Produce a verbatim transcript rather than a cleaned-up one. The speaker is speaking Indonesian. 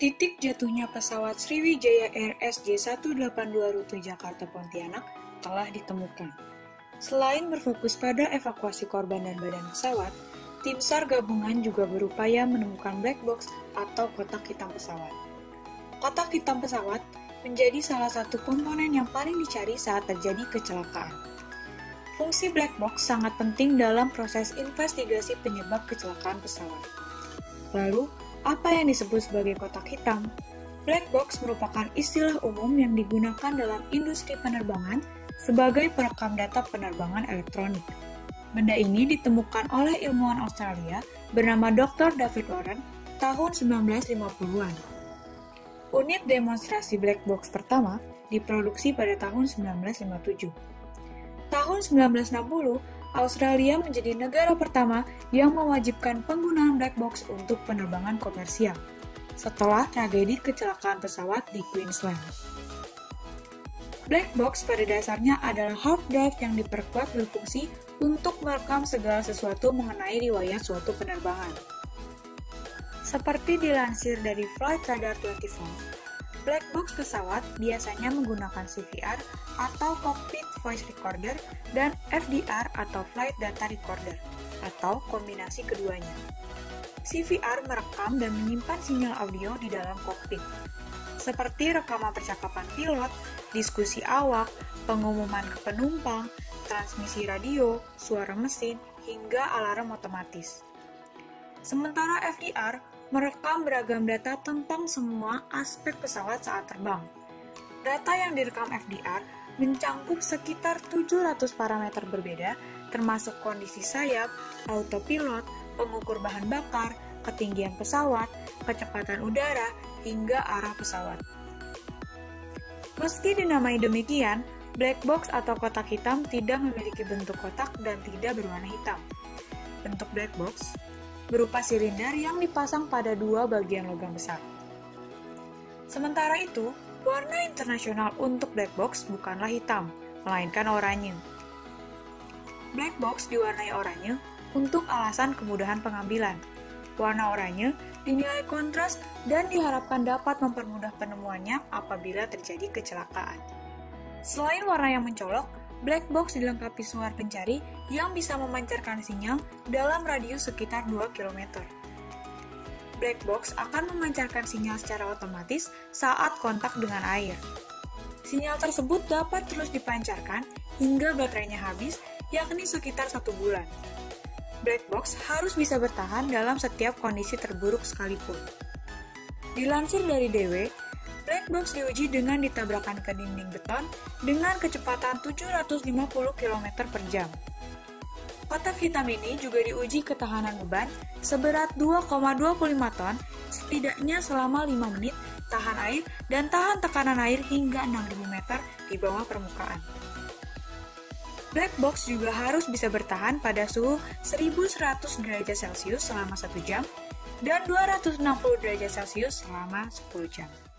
Titik jatuhnya pesawat Sriwijaya Air S J seratus delapan puluh dua rute Jakarta-Pontianak telah ditemukan. Selain berfokus pada evakuasi korban dan badan pesawat, tim SAR gabungan juga berupaya menemukan black box atau kotak hitam pesawat. Kotak hitam pesawat menjadi salah satu komponen yang paling dicari saat terjadi kecelakaan. Fungsi black box sangat penting dalam proses investigasi penyebab kecelakaan pesawat. Lalu, apa yang disebut sebagai kotak hitam? Black box merupakan istilah umum yang digunakan dalam industri penerbangan sebagai perekam data penerbangan elektronik. Benda ini ditemukan oleh ilmuwan Australia bernama doktor David Warren tahun sembilan belas lima puluhan. Unit demonstrasi black box pertama diproduksi pada tahun sembilan belas lima puluh tujuh. Tahun sembilan belas enam puluh, Australia menjadi negara pertama yang mewajibkan penggunaan black box untuk penerbangan komersial, setelah tragedi kecelakaan pesawat di Queensland. Black box pada dasarnya adalah hard drive yang diperkuat berfungsi untuk merekam segala sesuatu mengenai riwayat suatu penerbangan. Seperti dilansir dari Flight Radar dua puluh empat, black box pesawat biasanya menggunakan C V R atau Cockpit Voice Recorder dan F D R atau Flight Data Recorder, atau kombinasi keduanya. C V R merekam dan menyimpan sinyal audio di dalam kokpit, seperti rekaman percakapan pilot, diskusi awak, pengumuman ke penumpang, transmisi radio, suara mesin, hingga alarm otomatis. Sementara F D R merekam beragam data tentang semua aspek pesawat saat terbang. Data yang direkam F D R mencangkup sekitar tujuh ratus parameter berbeda, termasuk kondisi sayap, autopilot, pengukur bahan bakar, ketinggian pesawat, kecepatan udara, hingga arah pesawat. Meski dinamai demikian, black box atau kotak hitam tidak memiliki bentuk kotak dan tidak berwarna hitam. Bentuk black box berupa silinder yang dipasang pada dua bagian logam besar. Sementara itu, warna internasional untuk black box bukanlah hitam, melainkan oranye. Black box diwarnai oranye untuk alasan kemudahan pengambilan. Warna oranye dinilai kontras dan diharapkan dapat mempermudah penemuannya apabila terjadi kecelakaan. Selain warna yang mencolok, black box dilengkapi suara pencari yang bisa memancarkan sinyal dalam radius sekitar dua kilometer. Black box akan memancarkan sinyal secara otomatis saat kontak dengan air. Sinyal tersebut dapat terus dipancarkan hingga baterainya habis, yakni sekitar satu bulan. Black box harus bisa bertahan dalam setiap kondisi terburuk sekalipun. Dilansir dari D W, black box diuji dengan ditabrakan ke dinding beton dengan kecepatan tujuh ratus lima puluh kilometer per jam. Kotak hitam ini juga diuji ketahanan beban seberat dua koma dua lima ton setidaknya selama lima menit, tahan air, dan tahan tekanan air hingga enam ribu meter di bawah permukaan. Black box juga harus bisa bertahan pada suhu seribu seratus derajat Celcius selama satu jam dan dua ratus enam puluh derajat Celcius selama sepuluh jam.